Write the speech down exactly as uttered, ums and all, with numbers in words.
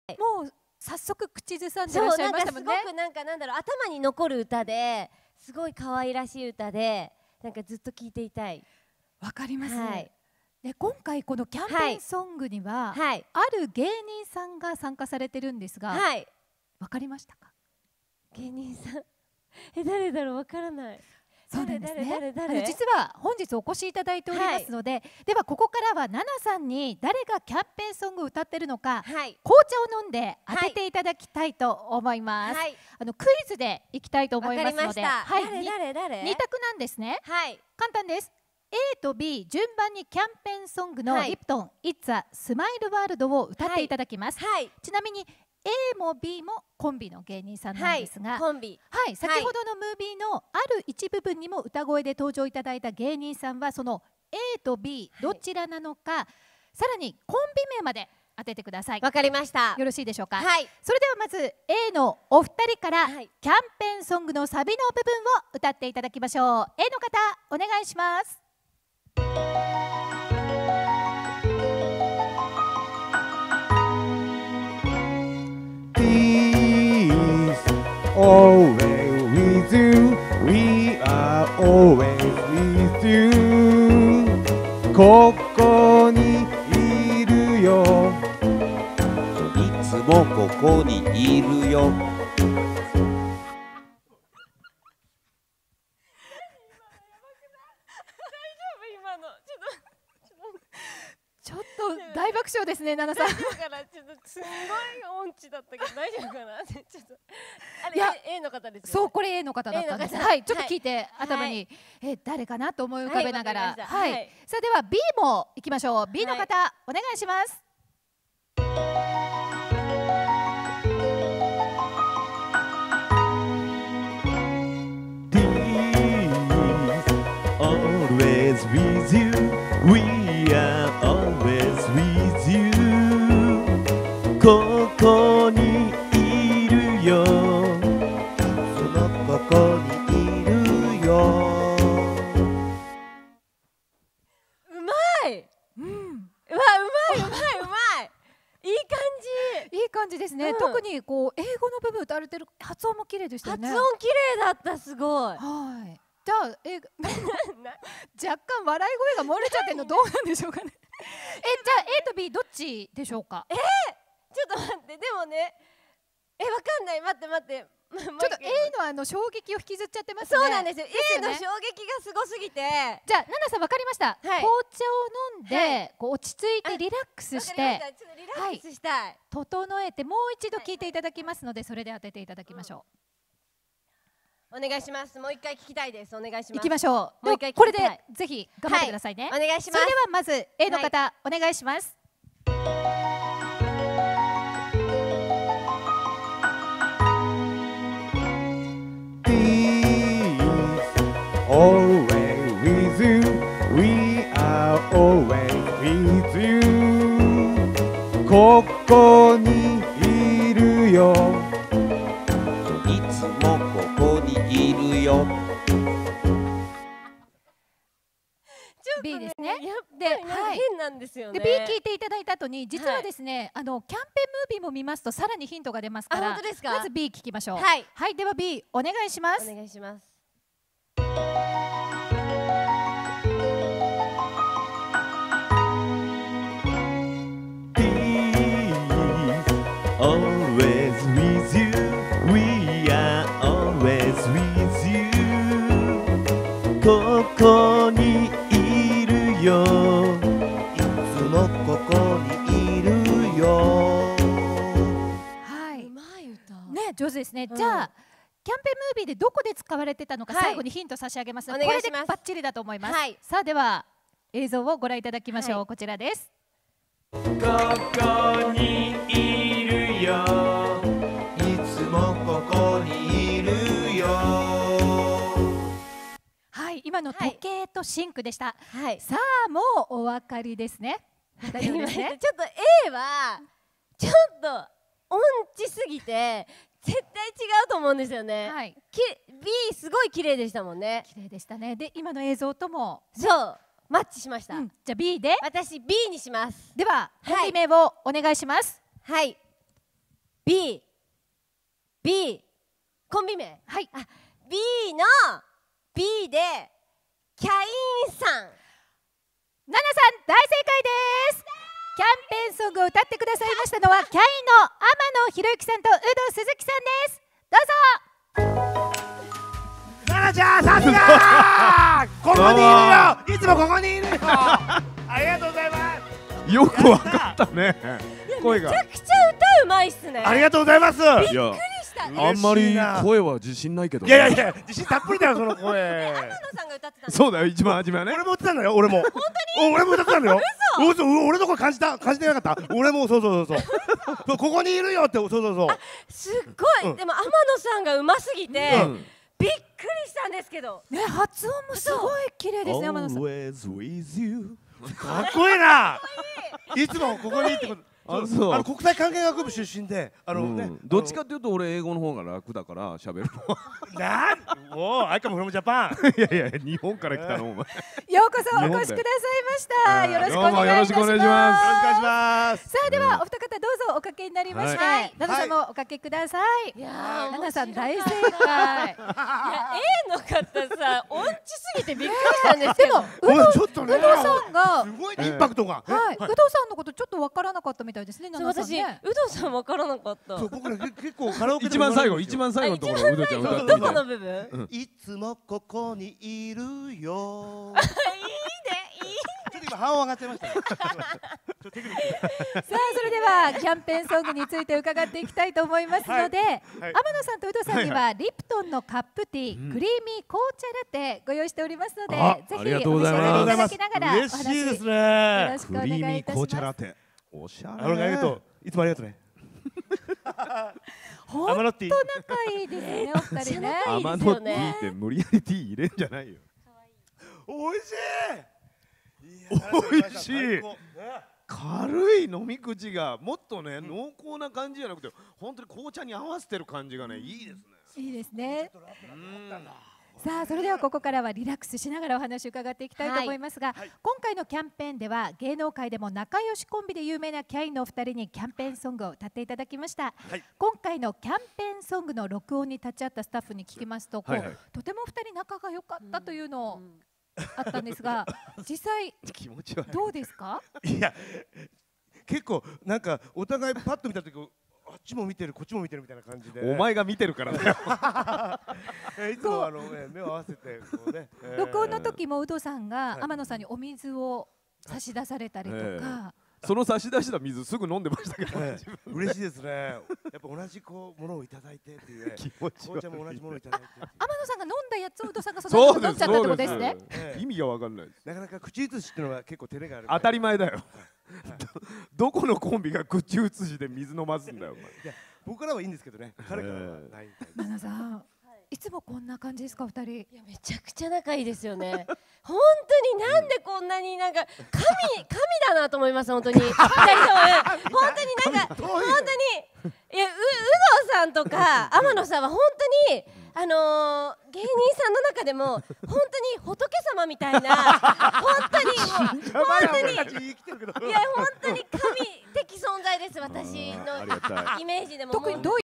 もう早速口ずさんでらっしゃいましたもんね。 すごくなんかなんだろう、頭に残る歌ですごい可愛らしい歌で、なんかずっと聴いていたい。 わかります。 はい、 で今回このキャンペーンソングには、はい、ある芸人さんが参加されてるんですが、はい、わかりましたか？ 芸人さんえ、誰だろう、わからない。 そうなんですね。あの実は本日お越しいただいておりますので、はい、ではここからはナナさんに誰がキャンペーンソングを歌ってるのか、はい、紅茶を飲んで当てていただきたいと思います。はい、あのクイズでいきたいと思いますので、はい、 誰誰誰？ に択なんですね。はい、簡単です。A と B 順番にキャンペーンソングのリプトン、はい、It's a Smile World を歌っていただきます。はい、ちなみにA も B もコンビの芸人さんなんですが、はい、 コンビ、 はい、先ほどのムービーのある一部分にも歌声で登場いただいた芸人さんはその A と B どちらなのか、はい、さらにコンビ名まで当ててください。 わかりました。 よろしいでしょうか。 はい、 それではまず A のお二人からキャンペーンソングのサビの部分を歌っていただきましょう。 A の方お願いします。 Always with you, we are always with you. ここにいるよ。いつもここにいるよ。 ちょっと大爆笑ですね、ナナさん。 だからちょっとすごい音痴だったけど大丈夫かな。ちょっとあれいや A の方ですよね。 そう、これ A の方だったんです。はい、ちょっと聞いて頭にえ誰かなと思い浮かべながら、はい。さあでは B もいきましょう。B の方お願いします。 Always with you, we are always with you. ここにいるよ。そのここにいるよ。 うまい。うん。うわ、うまいうまいうまい。いい感じ。 いい感じですね。うん、特にこう英語の部分歌われてる発音も綺麗でしたよね。 発音綺麗だった。すごい。 はい。じゃあえ若干笑い声が漏れちゃってるのどうなんでしょうかね。えじゃあ A と B どっちでしょうか。 えー、ちょっと待って、でもね、えわかんない、待って待って。 ちょっと A のあの衝撃を引きずっちゃってますね。 そうなんですよ。A の衝撃がすごすぎて。 じゃあナナさんわかりました。紅茶を飲んでこう落ち着いてリラックスして、 リラックスしたい。 整えてもう一度聞いていただきますので、それで当てていただきましょう。 お願いします。もう一回聞きたいです。お願いします。 行きましょう。もう一回これでぜひ頑張ってくださいね。 お願いします。 それではまず A の方お願いします。 Always with you, we are always with you. ここにいるよ。いつもここにいるよ。 B ですね。 で、変なんですよね。 で B 聞いていただいた後に実はですね、あのキャンペーンムービーも見ますとさらにヒントが出ますから、 本当ですか？ まず B 聞きましょう。 はい。 はい、では B お願いします。 お願いします。 Always with you, we are always with you. ここにいるよ。いつもここにいるよ。 はい。 うまい歌。 ね、上手ですね。じゃあキャンペーンムービーでどこで使われてたのか最後にヒント差し上げますので、これでバッチリだと思います。さあでは映像をご覧いただきましょう。こちらです。 ここにいるよ。いつもここにいるよ。 はい、今の時計とシンクでした。はい、さあもうお分かりですね。 わかりました。ちょっと A はちょっと音痴すぎて絶対違うと思うんですよね。はい。B すごい綺麗でしたもんね。 綺麗でしたね。で今の映像ともそうマッチしました。 うん、じゃあ B で。 私 B にします。 ではコンビ名をお願いします。 はい。 B B コンビ名、 はい、 あ B の B でキャインさん。 ナナさん大正解です。キャンペーンソングを歌ってくださいましたのはキャインの天野ひろゆきさんと有働鈴木さんです。どうぞ。 ナナちゃんさすがここにいるよ、いつもここにいるよありがとうございます。 よくわかったね。声がめちゃくちゃ歌うまいっすね。 ありがとうございます。 びっくりした。 あんまり声は自信ないけど。 いやいやいや、自信たっぷりだよその声。 天野さんが歌ってたの。 そうだよ、一番初めはね。 俺も歌ったんだよ、俺も。本当に？俺も歌ったんだよ。嘘。嘘、俺の声感じた、感じてなかった。俺もそうそうそうそう。ここにいるよって、そうそうそう。 すっごい。でも天野さんがうますぎてびっくりしたんですけど。 ね、発音もすごい綺麗ですね、天野さん。 Always with you。 かっこいいな。いつもここにってこと。 あ、そう。 あの国際関係学部出身で、あのね、 どっちかっていうと俺英語の方が楽だから喋るの。 なん、おお、アイカムフロムジャパン。 いやいや、日本から来たのお前。 ようこそお越しくださいました。よろしくお願いいたします。 よろしくお願いします。 よろしくお願いします。 さあ、ではお二方どうぞおかけになりまして、ナナさんもおかけください。いやー、ナナさん大正解。いや、 A の方さ、音痴すぎてびっくりしたんですけど。 でも、 ちょっとね、 有働さんがすごいインパクトが。 はい、有働さんのことちょっとわからなかったみたいですね、ナナさんね。 有働さんわからなかった。 そう、僕ね結構カラオケ一番最後、一番最後のところ、うどちゃん歌ってみどて。 この部分？ いつもここにいるよ。 いいね、いい。 ちょっと今半音上がっちゃいましたね。 さあ、それではキャンペーンソングについて伺っていきたいと思いますので、天野さんと有働さんにはリプトンのカップティー、クリーミー紅茶ラテご用意しておりますので、ぜひお召し上がりいただきながらお話嬉しいですね。 よろしくお願いいたします。 クリーミー紅茶ラテ。おしゃれ。 ありがとう。いつもありがとうね。 本当仲いいですね、お二人ね。 アマノティーって無理やりティー入れんじゃないよ。 おいしおいしい。軽い飲み口がもっとね、濃厚な感じじゃなくて、本当に紅茶に合わせてる感じがね、いいですね。 いいですね。さあ、それではここからはリラックスしながらお話を伺っていきたいと思いますが、今回のキャンペーンでは芸能界でも仲良しコンビで有名なキャインのお二人にキャンペーンソングを歌っていただきました。今回のキャンペーンソングの録音に立ち会ったスタッフに聞きますと、こうとてもお二人仲が良かったというのをあったんですが、実際どうですか？ いや、結構なんかお互いパッと見た時、あっちも見てる、こっちも見てるみたいな感じで。 お前が見てるからだよ。 いつもあの目を合わせてこうね。 録音の時も有働さんが天野さんにお水を差し出されたりとか。 その差し出した水すぐ飲んでましたけど、 嬉しいですね。やっぱ同じこうものをいただいてっていう、気持ち紅茶も同じものをいただいて。 天野さんが飲んだやつを有働さんがそのまま飲んじゃったってことですね。 意味がわかんないです。 なかなか口移しっていうのは結構照れがある。 当たり前だよ。どこのコンビが口移しで水飲ますんだよ。 僕らはいいんですけどね。彼からはない。 ナナさん、いつもこんな感じですか、二人？ いや、めちゃくちゃ仲いいですよね。本当になんでこんなになんか神神だなと思います。本当に二人とも本当になんか本当にいや、う有働さんとか天野さんは本当にあのー、芸人さんの中でも本当に仏様みたいな、本当にもう本当にいや本当に神的存在です。私のイメージでも。 特にどう